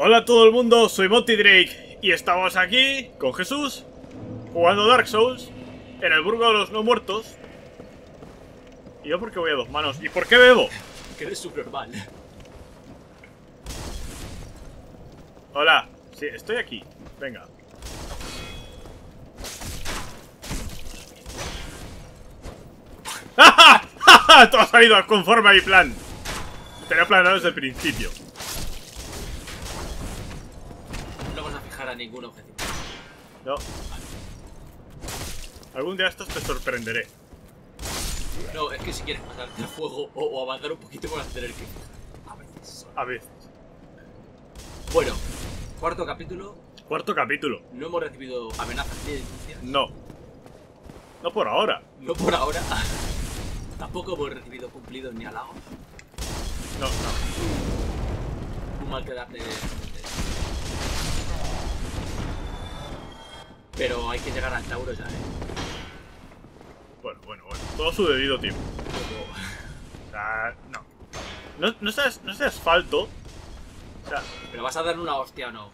Hola a todo el mundo, soy Monty Drake y estamos aquí con Jesús jugando Dark Souls en el Burgo de los No Muertos. ¿Y yo por qué voy a dos manos? ¿Y por qué bebo? Que eres subnormal. Hola, sí, estoy aquí. Venga. ¡Ja, ja! ¡Ja, ja! Todo ha salido conforme a mi plan. Tenía planeado desde el principio. No vas a fijar a ningún objetivo. No. Algún día estos te sorprenderé. No, es que si quieres pasarte el juego o avanzar un poquito vas a tener que fijar. A veces. A veces. Bueno, cuarto capítulo. Cuarto capítulo. No hemos recibido amenazas ni denuncias. No. No por ahora. No por ahora. Tampoco hemos recibido cumplidos ni halagos. No, no. Un mal quedar de... Pero hay que llegar al Tauro ya, Bueno. Todo a su debido tiempo. Como... O sea, no. No es de asfalto. O sea, Pero vas a dar una hostia o no.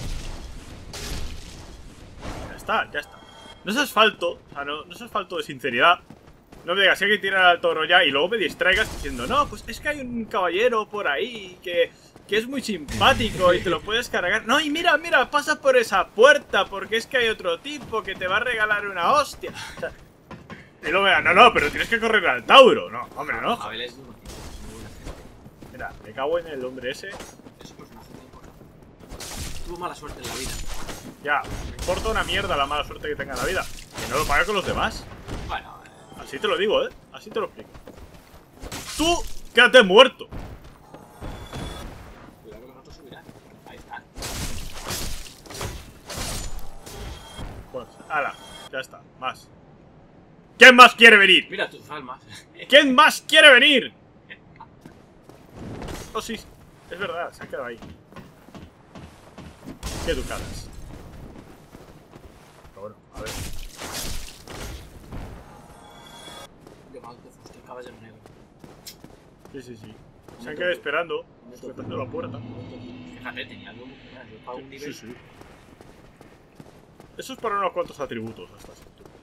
ya está. No es asfalto. O sea, no es asfalto de sinceridad. No me digas que hay que tirar al toro ya y luego me distraigas diciendo, no, pues es que hay un caballero por ahí que es muy simpático y te lo puedes cargar. No, y mira, pasa por esa puerta porque es que hay otro tipo que te va a regalar una hostia. O sea, y luego me digan, no, pero tienes que correr al Tauro. No, hombre, no. Abel es muy buena gente. Mira, me cago en el hombre ese. Es un personaje muy importante. Tuvo mala suerte en la vida. Ya, me importa una mierda la mala suerte que tenga en la vida. Que no lo pague con los demás. Bueno, Así te lo digo, así te lo explico. Tú, quédate muerto. cuidado que los otros subirán. Ahí están. Pues, ala, ya está, más. ¿Quién más quiere venir? Mira tus almas. ¿Quién más quiere venir? Oh, sí, es verdad, se ha quedado ahí. Qué educadas. Pero bueno, a ver. Estoy caballero negro. Sí. Se han quedado esperando, sujetando la puerta. Fíjate, tenía algo muy claro. Yo pago un nivel. Sí. Eso es para unos cuantos atributos a estas alturas,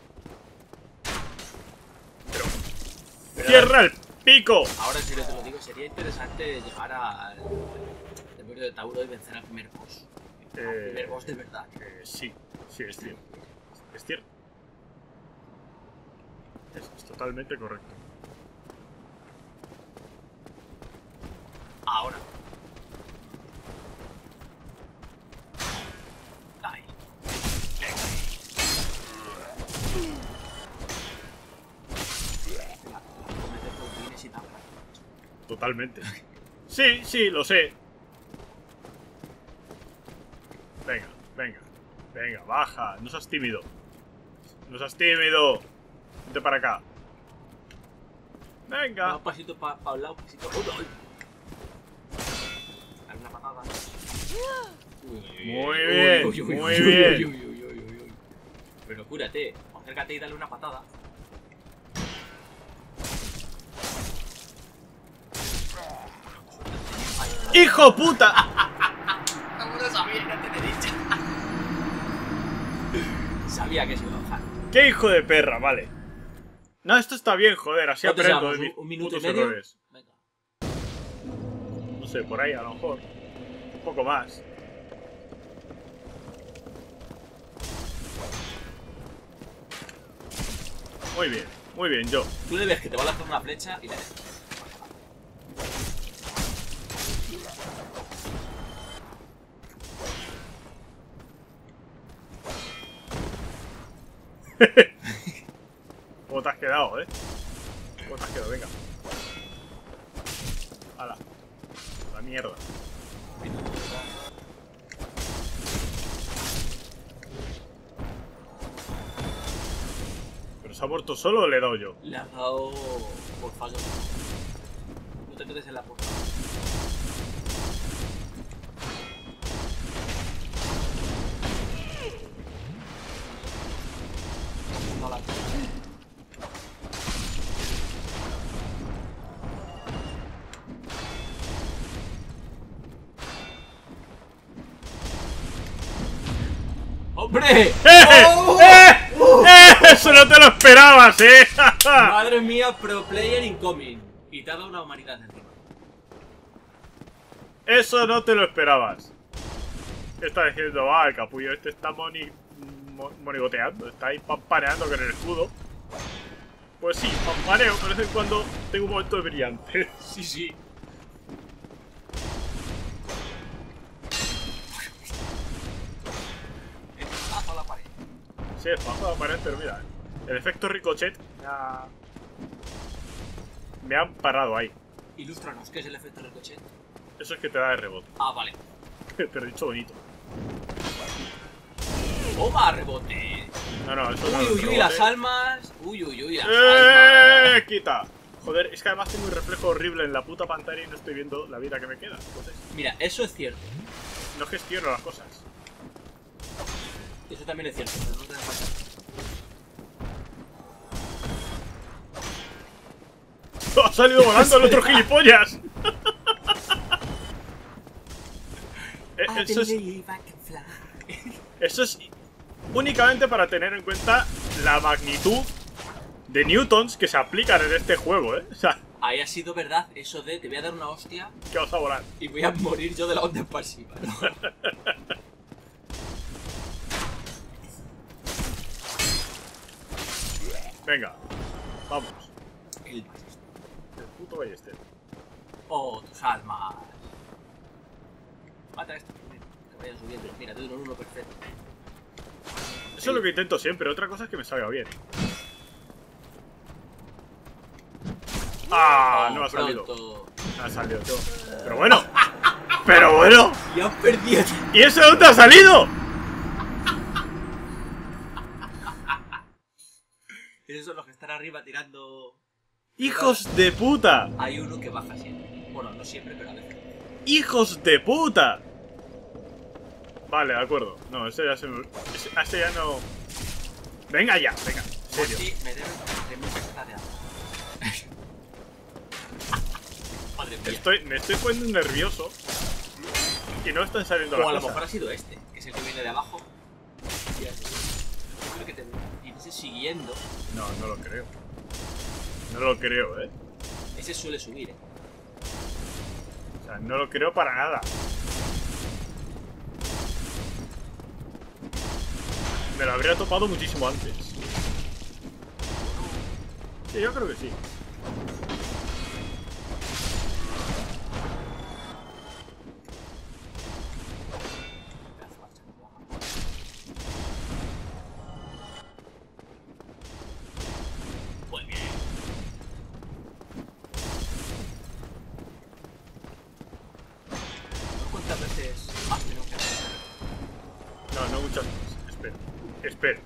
Pero... ¡Cierra el pico! Ahora, en serio te lo digo, sería interesante llegar al demonio de Tauro y vencer al primer boss. Al primer boss de verdad. Sí, es cierto. Es cierto. Es totalmente correcto. Ahora. Ahí. Totalmente. Sí, lo sé. Venga, baja. No seas tímido. Vente para acá. Venga. Un pasito para un lado, un pasito. ¡Uy! Dale una patada. Muy bien. Pero cúrate, acércate y dale una patada. ¡Hijo puta! No lo sabía, no te he dicho. Sabía que se iba a bajar. ¡Qué hijo de perra! Vale. No, esto está bien, joder. Así ¿Cuánto aprendo de llevamos? mis ¿Un minuto y putos medio? errores. Venga. No sé, por ahí a lo mejor. Un poco más. Muy bien, yo. Tú le ves que te va a lanzar una flecha y le dejas. ¿Cómo te has quedado, ¿Cómo te has quedado? Venga. Hala. La mierda. ¿Pero se ha muerto solo o le he dado yo? Le has dado por fallo. No te quedes en la puerta. No la ¡Hombre! ¡Eso no te lo esperabas, Madre mía, pro player incoming. Y te ha dado una humanidad encima. Eso no te lo esperabas. ¿Qué está diciendo? El capullo este está monigoteando. Está ahí pampaneando con el escudo. Pues sí, pampaneo. De vez en cuando tengo un momento de brillante. Sí, sí. Espazo a la pared. Sí, espazo a la pared, pero mira. El efecto ricochet me ha parado ahí. Ilústranos, ¿qué es el efecto ricochet? Eso es que te da de rebote. Ah, vale. Pero he dicho bonito. ¡Toma, rebote! No, eso no Uy, es uy, uy, rebote. las almas. Uy, uy, uy, las almas. ¡Quita! Joder, es que además tengo un reflejo horrible en la puta pantalla y no estoy viendo la vida que me queda. Entonces, Mira, eso es cierto. no gestiono las cosas. Eso también es cierto, pero no te das cuenta. ¡Ha salido volando el otro gilipollas! Eso es únicamente para tener en cuenta la magnitud de newtons que se aplican en este juego, O sea, Ahí ha sido verdad eso de te voy a dar una hostia que vas a volar. y voy a morir yo de la onda expansiva, ¿no? Venga, vamos. El ballester. El puto ballester. Oh, tus almas. Mata a esto primero, que vayan subiendo. Mira, te doy un 1 perfecto. Eso es lo que intento siempre, otra cosa es que me salga bien. ¡Ah! No ha salido. Pronto. No ha salido, tío. Pero bueno. Pero bueno. Y has perdido. ¿Y eso dónde ha salido? Esos son los que están arriba tirando. ¡Hijos de puta! Hay uno que baja siempre. Bueno, no siempre, pero a veces. ¡Hijos de puta! Vale, de acuerdo. No, ese ya se me... Ese ya no... Venga ya, venga. En serio. Sí, me deben 3.000 pesetas de agua. Madre mía. Me estoy poniendo nervioso. Y no están saliendo O a las lo cosas. mejor ha sido este, que es el que viene de abajo. Yo creo que te vienes siguiendo. No, no lo creo. No lo creo, Ese suele subir, O sea, no lo creo para nada. Me lo habría topado muchísimo antes. Sí, yo creo que sí. Muy bien. ¿Cuántas veces más tenemos que hacer? No muchas más. Espera.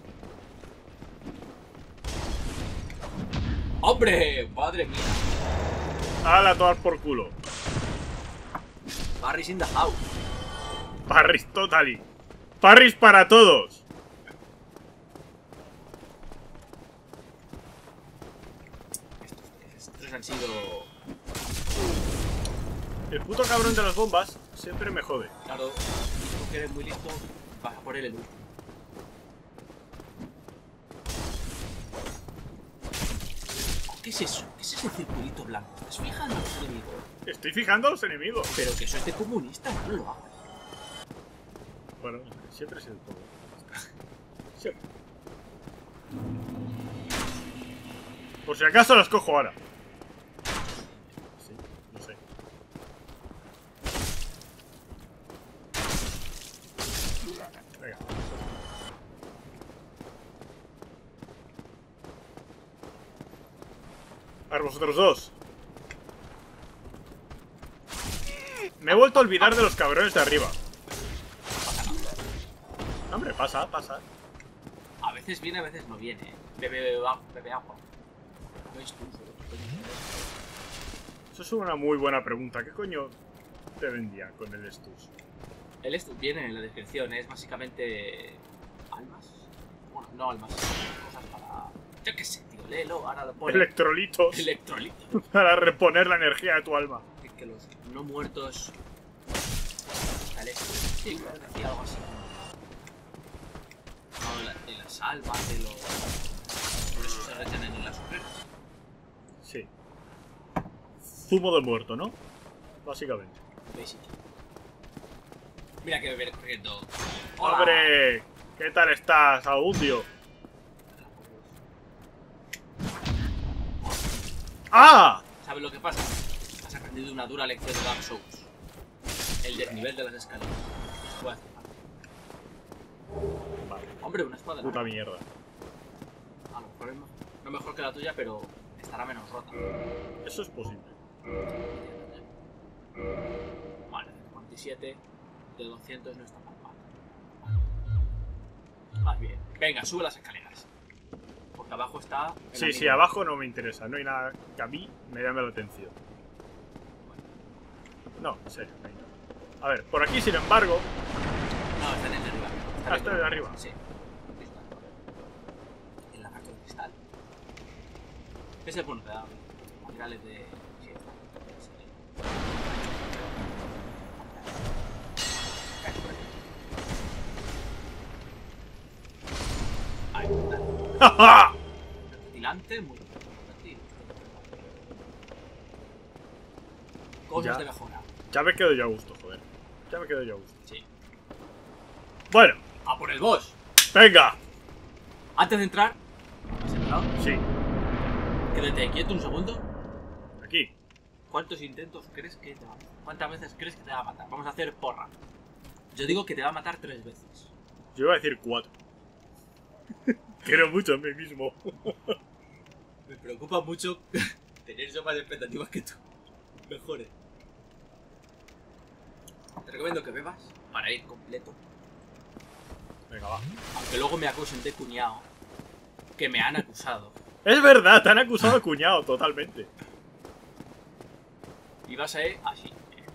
¡Hombre! ¡Madre mía! ¡Hala, tomar por culo! Barry's in the house. Parris totally. Parris para todos. Estos tres han sido... El puto cabrón de las bombas siempre me jode. Claro, tú que eres muy listo, vas a por él el último. ¿Qué es eso? ¿Qué es ese circulito blanco? ¿Estás fijando a los enemigos? Estoy fijando a los enemigos. Pero que eso es de comunista, no lo hagas. Bueno, siempre es el todo. Siempre. Por si acaso las cojo ahora. Sí, no sé. Venga. A ver, vosotros dos. Me he vuelto a olvidar de los cabrones de arriba. Hombre, pasa. A veces viene, a veces no viene. Bebe agua. ¿Veis tú? Eso es una muy buena pregunta. ¿Qué coño te vendía con el Stus? El esto viene en la descripción, es básicamente... ¿Almas? Bueno, no almas, cosas para... Yo qué sé, tío, léelo, ahora lo pone... Electrolitos. Electrolitos. Para reponer la energía de tu alma. Es que los no muertos... Está el esto. Sí, claro, decía algo así. No, de las almas, de los... Por eso se retienen en las hogueras. Sí. Zumo de muerto, ¿no? Básicamente. Basic. Mira que bebé corriendo. ¡Hola! ¡Hombre! ¿Qué tal estás, Audio? ¡Ah! ¿Sabes lo que pasa? Has aprendido una dura lección de Dark Souls. El desnivel de las escaleras. Esto va a hacer mal. Vale. Hombre, una espada. Puta mierda. A lo mejor es no mejor que la tuya, pero estará menos rota. Eso es posible. Vale, 47 de 200 no está tan mal. Más bien. Venga, sube las escaleras. Porque abajo está... Sí, sí, abajo no me interesa. No hay nada que a mí me llame la atención. No, en serio, no hay nada. A ver, por aquí, sin embargo... No, está en el de arriba. Está en el de arriba. Sí. El lagarto de cristal. Ese bueno, te da materiales de... Sí, está. Ahí está. ¡Ja! Vertilante, muy vertil. Cosas Ya. de mejora. Ya me quedo yo a gusto, joder. Ya me quedo yo a gusto. Sí. Bueno, ¡A por el boss! venga. Antes de entrar... ¿Has entrado? Sí, Quédate quieto un segundo. aquí. ¿Cuántos intentos crees que te va a matar? ¿Cuántas veces crees que te va a matar? Vamos a hacer porra. Yo digo que te va a matar 3 veces. Yo iba a decir 4. Quiero mucho a mí mismo. Me preocupa mucho tener yo más expectativas que tú. Mejores. Te recomiendo que bebas para ir completo. Venga, va. Aunque luego me acusen de cuñado. Que me han acusado. Es verdad, te han acusado de cuñado, totalmente. Y vas a ir así.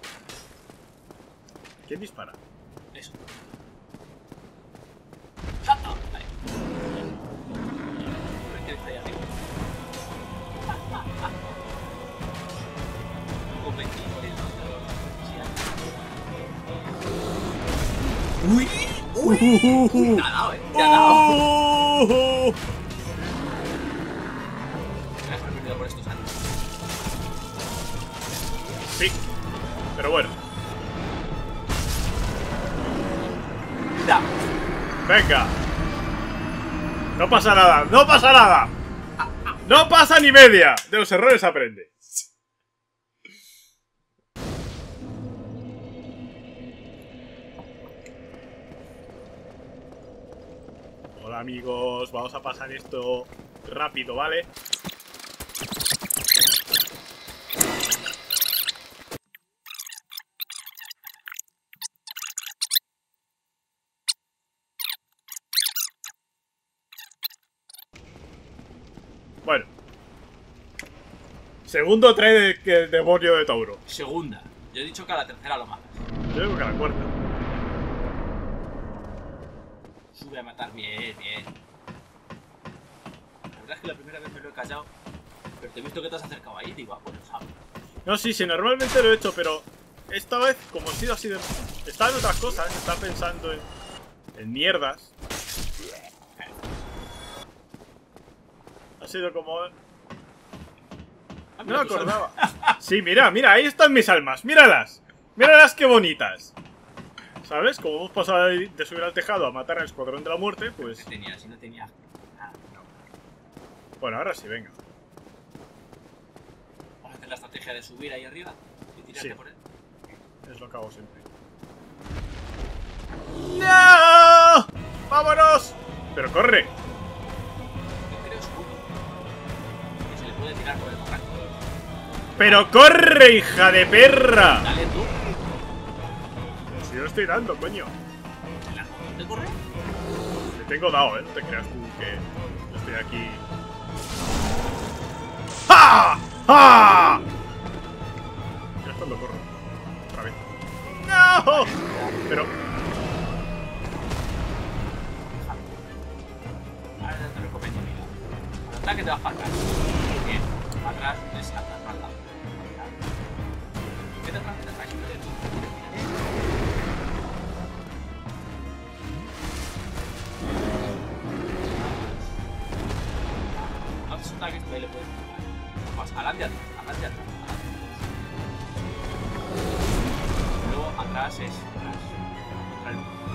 ¿Quién dispara? Eso. ¡Salta! Vale. ¿Qué está ahí arriba? Con 20. ¡Uy! ¡Uy! Te ha dado, te ha dado. ¡Oh! Me has perdido por estos años. Sí, pero bueno. ¡Mira! Venga. No pasa nada, no pasa nada. No pasa ni media. De los errores aprende. Hola amigos, vamos a pasar esto rápido, ¿vale? Bueno. Segundo trae el demonio de Tauro. Segunda. Yo he dicho que a la tercera lo matas. Yo digo que a la cuarta. Sube a matar bien, bien. La verdad es que la primera vez me lo he callado. Pero te he visto que te has acercado ahí y digo, ah, pues lo sabes. No, sí, sí, normalmente lo he hecho, pero esta vez, como ha sido así de... Estaba en otras cosas, estaba pensando en mierdas. Ha sido como... Ah, No mira, me tú sabes. acordaba. Sí, mira, mira, ahí están mis almas, míralas. Míralas qué bonitas. ¿Sabes? Como hemos pasado de subir al tejado a matar al escuadrón de la muerte, pues... ¿Qué tenía? Si no tenía... Ah, no. Bueno, ahora sí, venga. Vamos a hacer la estrategia de subir ahí arriba y tirarte Sí. por él. Es lo que hago siempre. ¡No! ¡Vámonos! Pero corre. Yo creo escudo. Que se le puede tirar por el barranco. ¡Pero corre, hija de perra! Dale tú. Si yo lo estoy dando, coño. ¿Te corre? Le tengo dado, no te creas tú que yo estoy aquí. ¡Ja! ¡Ja! Ya es cuando corro. Otra vez. ¡No! Pero... Ahora te recomiendo, mira. Al ataque te vas para atrás. Bien. Para atrás, descartas, para atrás. ¿Qué te atrás? Te atrás. Vas adelante, atrás, adelante, atrás, adelante, atrás. Luego atrás es atrás. Contra el muro.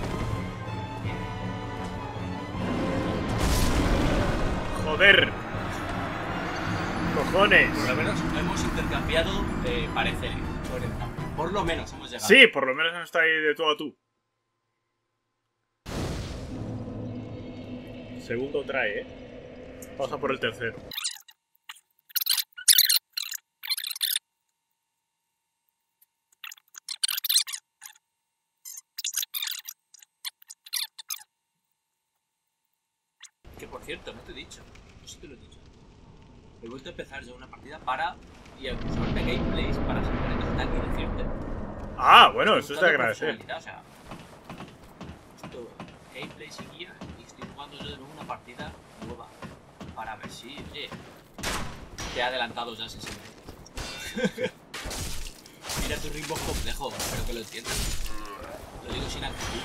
Joder. Cojones. Por lo menos hemos intercambiado pareceres sobre el campo. Por lo menos hemos llegado. Sí, por lo menos no está ahí de tú a tú. Segundo trae, Vamos a por el tercero. Que por cierto, no te he dicho. Yo sí te lo he dicho. He vuelto a empezar yo una partida para... y a usarme gameplays para saber tal y decirte. Ah, bueno, eso es de agradecer. O sea, esto, gameplays y guías, y estoy jugando yo de nuevo una partida nueva para ver si, oye, te ha adelantado ya 60. Mira, tu ritmo es complejo, espero que lo entiendas. Lo digo sin actitud.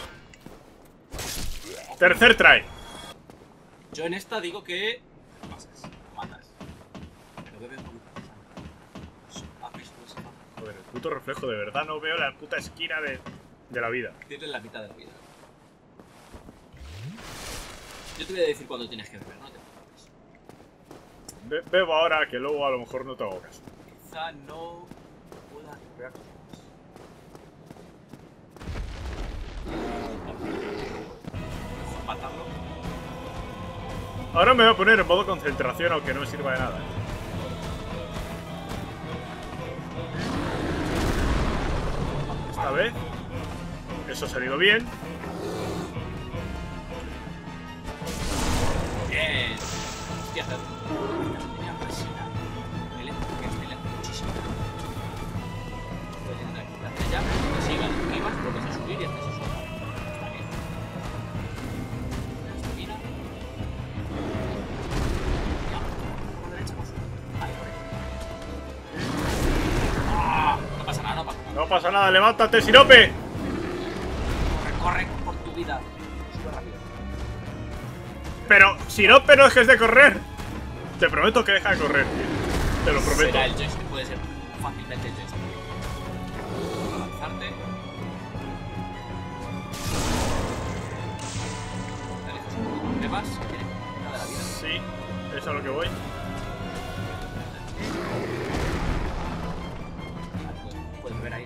Tercer try. Yo en esta digo que pasas, matas. Pero bebe un poquito de sangre. ¿Has visto esa parte? Joder, el puto reflejo, de verdad no veo la puta esquina de la vida. Tienes la mitad de la vida. Yo te voy a decir cuándo tienes que beber, no te preocupes. Bebo ahora, que luego a lo mejor no te hago caso. Quizá no pueda recuperar tus cosas. Mejor matarlo. Ahora me voy a poner en modo concentración, aunque no me sirva de nada. Esta vez eso ha salido bien. Bien. Hostia, tenía presión. El lento muchísimo. Puedes entrar aquí. Haces ya, sigue arriba, vuelves a subir y haces eso. Está bien. Mira. Ya, por la derecha, pues. Ahí, por ahí. Ah, no pasa nada, no pasa nada. No pasa nada, levántate, Sirope. Corre por tu vida. Sube rápido. Pero Sirope no dejes de correr. Te prometo que deja de correr, tío. Te lo prometo. Será el joystick, puede ser fácilmente el joystick. Avanzarte. Te alejas un poquito. ¿Me vas? Tiene nada de la vida. Sí, eso es a lo que voy. Puedes ver ahí.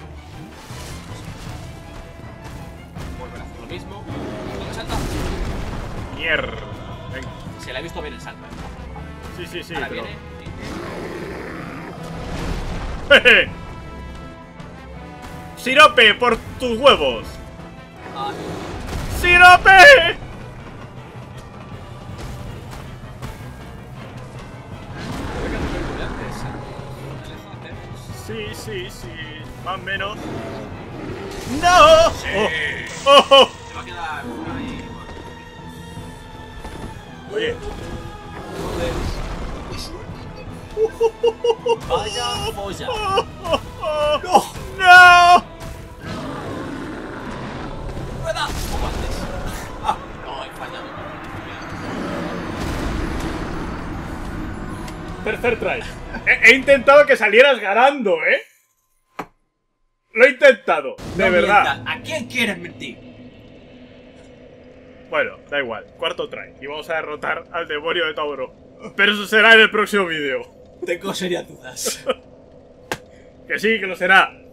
Volver a hacer lo mismo. ¿Dónde salta? Mierda. Venga. Se le ha visto bien el salto. Sí, sí, sí. Ahora Pero... viene. ¡Jeje! ¡Sirope, por tus huevos! Ah, ¡Sirope! Sí, sí, sí. Más o menos. ¡No! Sí. ¡Oh! ¡Oh! Se va a quedar por ahí. Oye. Vaya polla. ¡No! ¡No! ¡Rueda! Como antes. Ah, no, he fallado. Tercer try. He intentado que salieras ganando, ¿eh? Lo he intentado, de No verdad. mientas. ¿A quién quieres mentir? Bueno, da igual. Cuarto try. Y vamos a derrotar al demonio de Tauro. Pero eso será en el próximo vídeo. Tengo serias dudas. Que sí, que lo será.